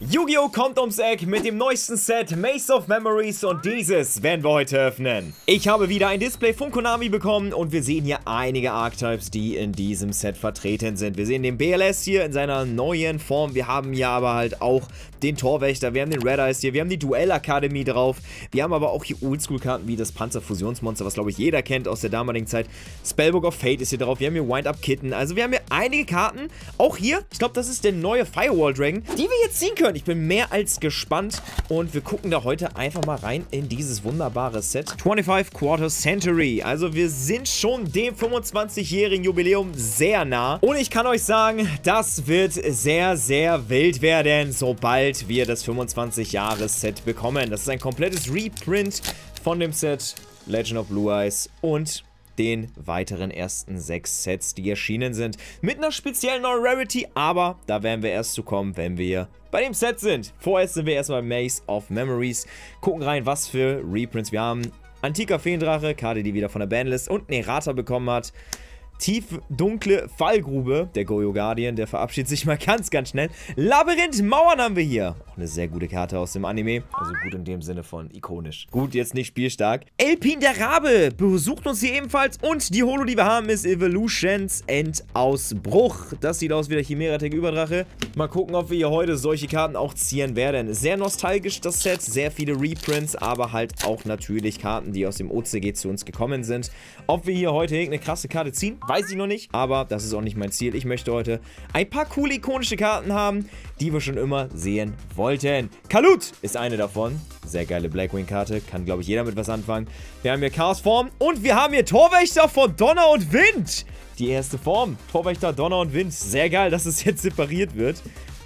Yu-Gi-Oh! Kommt ums Eck mit dem neuesten Set Maze of Memories und dieses werden wir heute öffnen. Ich habe wieder ein Display von Konami bekommen und wir sehen hier einige Archetypes, die in diesem Set vertreten sind. Wir sehen den BLS hier in seiner neuen Form, wir haben hier aber halt auch den Torwächter, wir haben den Red Eyes hier, wir haben die Duellakademie drauf, wir haben aber auch hier Oldschool-Karten wie das Panzerfusionsmonster, was glaube ich jeder kennt aus der damaligen Zeit. Spellbook of Fate ist hier drauf, wir haben hier Wind-Up Kitten, also wir haben hier einige Karten. Auch hier, ich glaube das ist der neue Firewall Dragon, die wir jetzt ziehen können. Ich bin mehr als gespannt und wir gucken da heute einfach mal rein in dieses wunderbare Set. 25 Quarter Century. Also wir sind schon dem 25-jährigen Jubiläum sehr nah. Und ich kann euch sagen, das wird sehr, sehr wild werden, sobald wir das 25-Jahres-Set bekommen. Das ist ein komplettes Reprint von dem Set Legend of Blue Eyes und den weiteren ersten 6 Sets, die erschienen sind. Mit einer speziellen neuen Rarity, aber da werden wir erst zu kommen, wenn wir bei dem Set sind. Vorher sind wir erstmal Maze of Memories. Gucken rein, was für Reprints wir haben. Antiker Feendrache, Karte, die wieder von der Banlist und Nerata bekommen hat. Tief dunkle Fallgrube, der Goyo Guardian, der verabschiedet sich mal ganz, ganz schnell. Labyrinth Mauern haben wir hier. Auch eine sehr gute Karte aus dem Anime. Also gut in dem Sinne von ikonisch. Gut, jetzt nicht spielstark. Elpin der Rabe besucht uns hier ebenfalls. Und die Holo, die wir haben, ist Evolutions Endausbruch. Das sieht aus wie der Chimeratech Überdrache. Mal gucken, ob wir hier heute solche Karten auch ziehen werden. Sehr nostalgisch das Set, sehr viele Reprints, aber halt auch natürlich Karten, die aus dem OCG zu uns gekommen sind. Ob wir hier heute irgendeine krasse Karte ziehen, weiß ich noch nicht, aber das ist auch nicht mein Ziel. Ich möchte heute ein paar coole, ikonische Karten haben, die wir schon immer sehen wollten. Kalut ist eine davon. Sehr geile Blackwing-Karte. Kann, glaube ich, jeder mit was anfangen. Wir haben hier Chaosform und wir haben hier Torwächter von Donner und Wind. Die erste Form. Torwächter, Donner und Wind. Sehr geil, dass es jetzt separiert wird.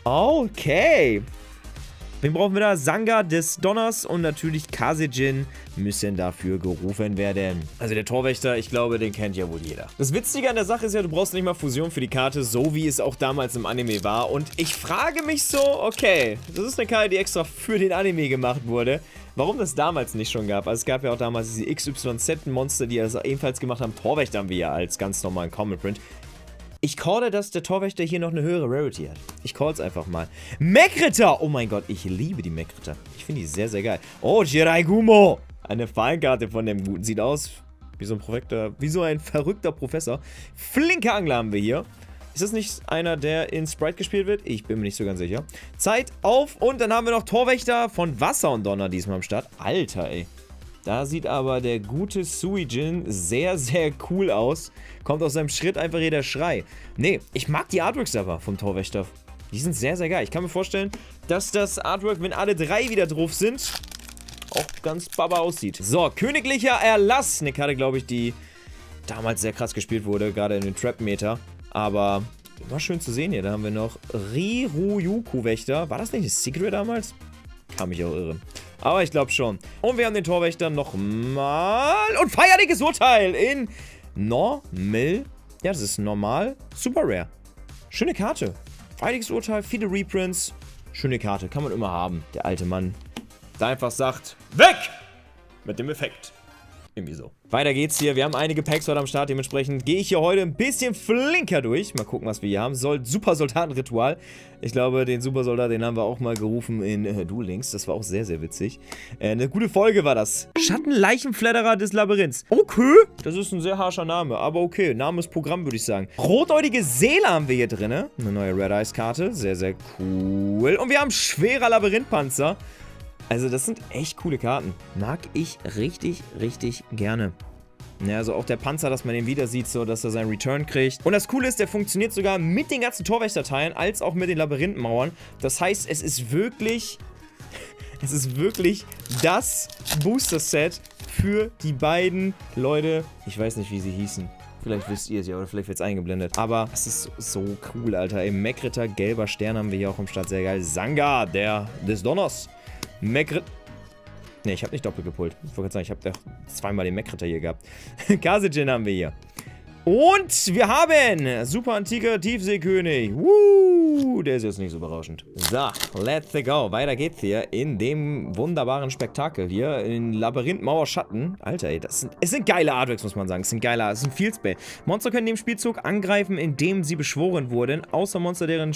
Okay. Wen brauchen wir da? Sanga des Donners und natürlich Kasejin müssen dafür gerufen werden. Also der Torwächter, ich glaube, den kennt ja wohl jeder. Das Witzige an der Sache ist ja, du brauchst nicht mal Fusion für die Karte, so wie es auch damals im Anime war. Und ich frage mich so, okay, das ist eine Karte, die extra für den Anime gemacht wurde. Warum das damals nicht schon gab. Also es gab ja auch damals diese XYZ-Monster, die das ebenfalls gemacht haben. Torwächter haben wir ja als ganz normalen Common Print. Ich calle, dass der Torwächter hier noch eine höhere Rarity hat. Ich call's einfach mal. Mech-Ritter! Oh mein Gott, ich liebe die Mech-Ritter. Ich finde die sehr, sehr geil. Oh, Jiraigumo! Eine Fallenkarte von dem Guten. Sieht aus wie so ein verrückter Professor. Flinke Angler haben wir hier. Ist das nicht einer, der in Sprite gespielt wird? Ich bin mir nicht so ganz sicher. Zeit auf und dann haben wir noch Torwächter von Wasser und Donner diesmal am Start. Alter, ey. Da sieht aber der gute Suijin sehr, sehr cool aus. Kommt aus seinem Schritt einfach hier der Schrei. Nee, ich mag die Artworks aber vom Torwächter. Die sind sehr, sehr geil. Ich kann mir vorstellen, dass das Artwork, wenn alle 3 wieder drauf sind, auch ganz baba aussieht. So, Königlicher Erlass. Eine Karte, glaube ich, die damals sehr krass gespielt wurde, gerade in den Trap-Meter. Aber war schön zu sehen hier. Da haben wir noch Riruyuku-Wächter. War das nicht ein Secret damals? Kann mich auch irren. Aber ich glaube schon. Und wir haben den Torwächter nochmal. Und feierliches Urteil in Normal. Ja, das ist normal. Super Rare. Schöne Karte. Feierliches Urteil, viele Reprints. Schöne Karte, kann man immer haben. Der alte Mann, der einfach sagt, weg mit dem Effekt. Irgendwie so. Weiter geht's hier. Wir haben einige Packs heute am Start. Dementsprechend gehe ich hier heute ein bisschen flinker durch. Mal gucken, was wir hier haben. Super Soldatenritual. Ich glaube, den Supersoldat, den haben wir auch mal gerufen in Duel Links. Das war auch sehr, sehr witzig. Eine gute Folge war das. Schattenleichenfledderer des Labyrinths. Okay. Das ist ein sehr harscher Name. Aber okay. Name ist Programm, würde ich sagen. Rotäugige Seele haben wir hier drin. Eine neue Red Eyes Karte. Sehr, sehr cool. Und wir haben schwerer Labyrinthpanzer. Also das sind echt coole Karten. Mag ich richtig, richtig gerne. Ja, also auch der Panzer, dass man den wieder sieht, so dass er seinen Return kriegt. Und das Coole ist, der funktioniert sogar mit den ganzen Torwächterteilen, als auch mit den Labyrinthmauern. Das heißt, es ist wirklich das Booster-Set für die beiden Leute. Ich weiß nicht, wie sie hießen. Vielleicht wisst ihr es ja, oder vielleicht wird es eingeblendet. Aber es ist so cool, Alter. Ey, Mech-Ritter, gelber Stern haben wir hier auch im Start. Sehr geil. Sanga, des Donners. Mech-Ritter. Ne, ich habe nicht doppelt gepult. Ich wollte gerade sagen, ich habe zweimal den Mech-Ritter hier gehabt. Kasejin haben wir hier. Und wir haben super antiker Tiefseekönig. Der ist jetzt nicht so berauschend. So, let's go. Weiter geht's hier in dem wunderbaren Spektakel hier in Labyrinth Mauer Schatten. Alter, ey, es sind geile Artworks, muss man sagen. Es ist ein Field Spell. Monster können in dem Spielzug angreifen, indem sie beschworen wurden. Außer Monster, deren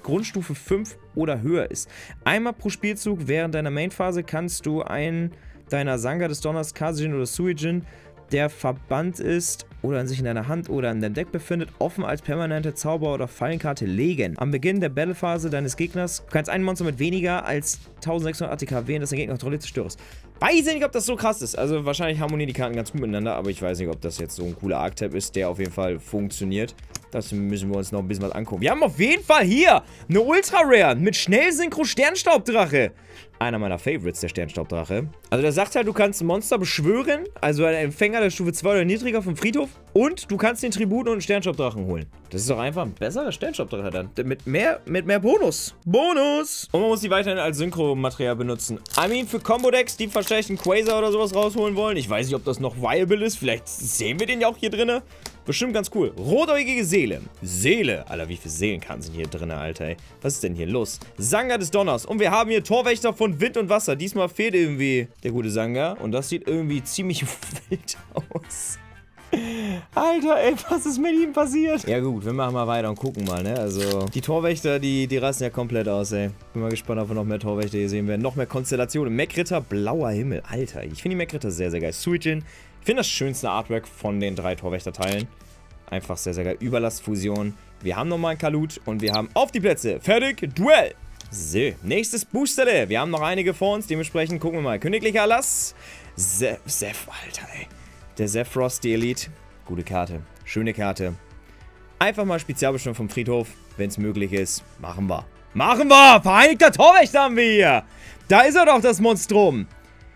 Grundstufe 5 oder höher ist. Einmal pro Spielzug während deiner Mainphase kannst du einen deiner Sanga des Donners, Kazejin oder Suijin, der verbannt ist oder sich in deiner Hand oder in deinem Deck befindet, offen als permanente Zauber- oder Fallenkarte legen. Am Beginn der Battlephase deines Gegners du kannst ein Monster mit weniger als 1600 ATK wählen, das den Gegner kontrolliert, zerstörst. Weiß nicht, ob das so krass ist. Also wahrscheinlich harmonieren die Karten ganz gut miteinander, aber ich weiß nicht, ob das jetzt so ein cooler Archetype ist, der auf jeden Fall funktioniert. Das müssen wir uns noch ein bisschen was angucken. Wir haben auf jeden Fall hier eine Ultra Rare mit Schnellsynchro-Sternstaubdrache. Einer meiner Favorites, der Sternstaubdrache. Also der sagt halt, du kannst ein Monster beschwören, also einen Empfänger der Stufe 2 oder niedriger vom Friedhof, und du kannst den Tribut und einen Sternstaubdrachen holen. Das ist doch einfach ein besserer Sternstaubdrache dann. Mit mehr Bonus. Bonus! Und man muss die weiterhin als Synchro-Material benutzen. I mean, für Combo-Decks, die vielleicht einen Quasar oder sowas rausholen wollen. Ich weiß nicht, ob das noch viable ist. Vielleicht sehen wir den ja auch hier drin. Bestimmt ganz cool. Rotäugige Seele. Seele. Alter, wie viele Seelenkarten sind hier drin, Alter, ey. Was ist denn hier los? Sanga des Donners. Und wir haben hier Torwächter von Wind und Wasser. Diesmal fehlt irgendwie der gute Sanga. Und das sieht irgendwie ziemlich wild aus. Alter, ey, was ist mit ihm passiert? Ja gut, wir machen mal weiter und gucken mal, ne? Also, die Torwächter, die rasten ja komplett aus, ey. Bin mal gespannt, ob wir noch mehr Torwächter hier sehen werden. Noch mehr Konstellationen. Mech-Ritter, blauer Himmel. Alter, ich finde die Mech-Ritter sehr, sehr geil. Suijin. Ich finde das schönste Artwork von den 3 Torwächterteilen. Einfach sehr, sehr geil. Überlastfusion. Wir haben nochmal einen Kalut und wir haben auf die Plätze. Fertig, Duell. So, nächstes Boosterle. Wir haben noch einige vor uns. Dementsprechend gucken wir mal. Königlicher Erlass. Zeph, Alter, ey. Der Zephyros, die Elite. Gute Karte. Schöne Karte. Einfach mal Spezialbestimmung vom Friedhof. Wenn es möglich ist. Machen wir. Machen wir! Vereinigter Torwächter haben wir hier. Da ist er doch, das Monstrum.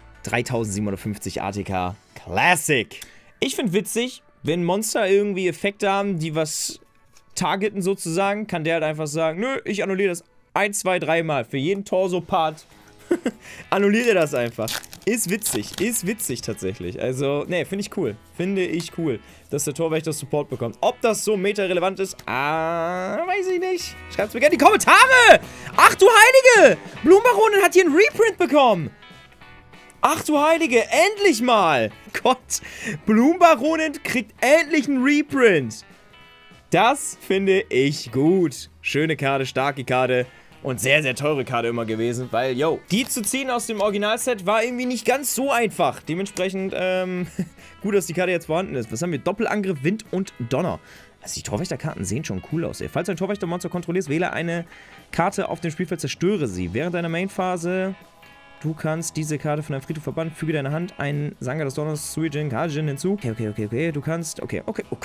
3750 ATK. Classic. Ich finde witzig, wenn Monster irgendwie Effekte haben, die was targeten sozusagen, kann der halt einfach sagen, nö, ich annulliere das 1, 2, 3 Mal. Für jeden Torso-Part annulliere das einfach. Ist witzig tatsächlich. Also, ne, finde ich cool. Finde ich cool, dass der Torwächter Support bekommt. Ob das so meta-relevant ist, weiß ich nicht. Schreibt es mir gerne in die Kommentare. Ach du Heilige! Blumenbaronin hat hier einen Reprint bekommen. Ach du Heilige, endlich mal! Gott, Blumenbaronin kriegt endlich einen Reprint. Das finde ich gut. Schöne Karte, starke Karte und sehr, sehr teure Karte immer gewesen, weil, yo, die zu ziehen aus dem Originalset war irgendwie nicht ganz so einfach. Dementsprechend, gut, dass die Karte jetzt vorhanden ist. Was haben wir? Doppelangriff, Wind und Donner. Also die Torwächterkarten sehen schon cool aus, ey. Falls du ein Torwächtermonster kontrollierst, wähle eine Karte auf dem Spielfeld, zerstöre sie. Während deiner Mainphase... Du kannst diese Karte von deinem Friedhof verbannen, füge deiner Hand einen Sanga des Donners, Suijin, Kazejin hinzu. Okay. Du kannst, okay.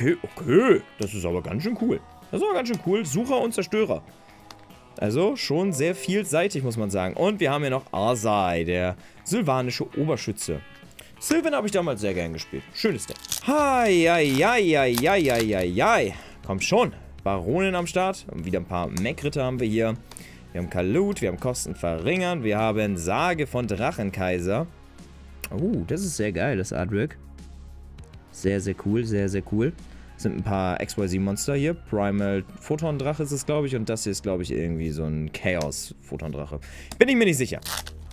Das ist aber ganz schön cool. Sucher und Zerstörer. Also schon sehr vielseitig, muss man sagen. Und wir haben hier noch Arsai, der sylvanische Oberschütze. Sylvan habe ich damals sehr gern gespielt. Schönes Deck. Komm schon. Baronin am Start. Und wieder ein paar Mech-Ritter haben wir hier. Wir haben Kalut, wir haben Kosten verringern, wir haben Sage von Drachenkaiser. Das ist sehr geil, das Artwork. Sehr, sehr cool, sehr, sehr cool. Es sind ein paar XYZ-Monster hier. Primal Photon-Drache ist es, glaube ich. Und das hier ist, glaube ich, irgendwie so ein Chaos-Photon-Drache. Bin ich mir nicht sicher.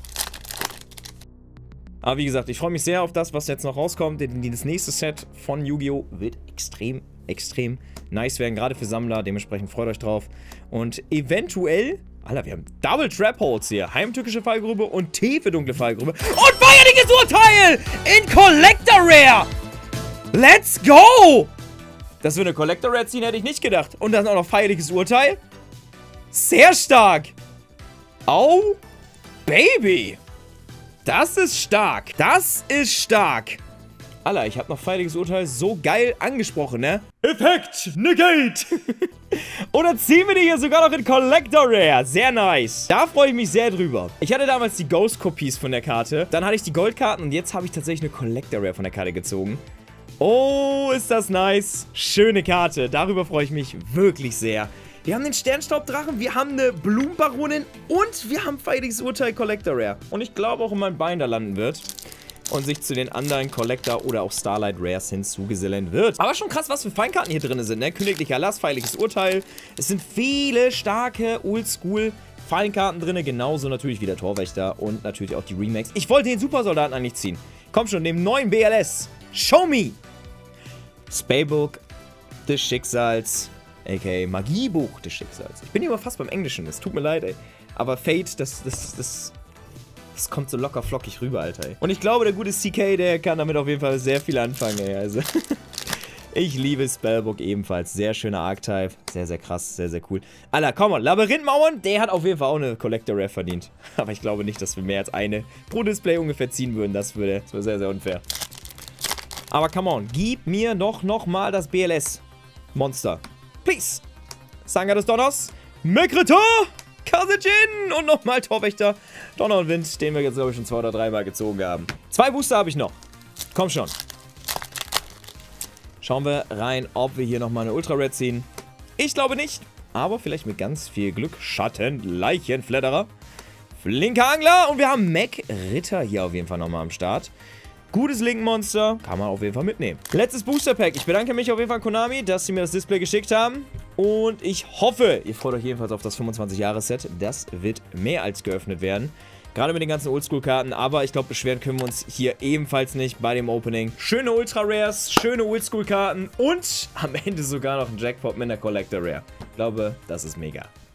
Aber wie gesagt, ich freue mich sehr auf das, was jetzt noch rauskommt. Denn das nächste Set von Yu-Gi-Oh! Wird extrem nice werden. Gerade für Sammler. Dementsprechend freut euch drauf. Und eventuell... Alter, wir haben Double Trap Holes hier. Heimtückische Fallgrube und tiefe dunkle Fallgrube. Und feierliches Urteil in Collector Rare. Let's go! Dass wir eine Collector Rare ziehen, hätte ich nicht gedacht. Und dann auch noch feierliches Urteil. Sehr stark. Oh, Baby. Das ist stark. Das ist stark. Alter, ich habe noch feierliches Urteil so geil angesprochen, ne? Effekt Negate. Und dann ziehen wir die hier sogar noch in Collector Rare. Sehr nice. Da freue ich mich sehr drüber. Ich hatte damals die Ghost-Kopies von der Karte. Dann hatte ich die Goldkarten und jetzt habe ich tatsächlich eine Collector Rare von der Karte gezogen. Oh, ist das nice. Schöne Karte. Darüber freue ich mich wirklich sehr. Wir haben den Sternstaubdrachen, wir haben eine Blumenbaronin und wir haben feierliches Urteil Collector Rare. Und ich glaube auch in meinem Binder landen wird. Und sich zu den anderen Collector oder auch Starlight Rares hinzugesellen wird. Aber schon krass, was für Feinkarten hier drin sind, ne? Königlicher Erlass, feierliches Urteil. Es sind viele starke Oldschool Feinkarten drin. Genauso natürlich wie der Torwächter und natürlich auch die Remakes. Ich wollte den Supersoldaten eigentlich ziehen. Komm schon, dem neuen BLS. Show me! Spellbook des Schicksals. A.k.a. Magiebuch des Schicksals. Ich bin immer fast beim Englischen, es tut mir leid, ey. Aber Fate, das kommt so locker flockig rüber, Alter, ey. Und ich glaube, der gute CK, der kann damit auf jeden Fall sehr viel anfangen, ey. Also, ich liebe Spellbook ebenfalls. Sehr schöner Archetype. Sehr, sehr krass, sehr, sehr cool. Alter, komm on, Labyrinthmauern, der hat auf jeden Fall auch eine Collector Rare verdient. Aber ich glaube nicht, dass wir mehr als eine pro Display ungefähr ziehen würden. Das wäre sehr, sehr unfair. Aber come on, gib mir doch nochmal das BLS-Monster. Please. Sanga des Donners. Mekretar. Kasejin. Und nochmal Torwächter. Donner und Wind, den wir jetzt, glaube ich, schon 2 oder 3 Mal gezogen haben. 2 Booster habe ich noch. Komm schon. Schauen wir rein, ob wir hier nochmal eine Ultra Red ziehen. Ich glaube nicht. Aber vielleicht mit ganz viel Glück. Schatten, Leichenfledderer. Flinker Angler. Und wir haben Mac Ritter hier auf jeden Fall nochmal am Start. Gutes Link-Monster, kann man auf jeden Fall mitnehmen. Letztes Booster-Pack. Ich bedanke mich auf jeden Fall Konami, dass sie mir das Display geschickt haben. Und ich hoffe, ihr freut euch jedenfalls auf das 25-Jahres-Set. Das wird mehr als geöffnet werden. Gerade mit den ganzen Oldschool-Karten. Aber ich glaube, beschweren können wir uns hier ebenfalls nicht bei dem Opening. Schöne Ultra-Rares, schöne Oldschool-Karten und am Ende sogar noch ein Jackpot mit einer Collector Rare. Ich glaube, das ist mega.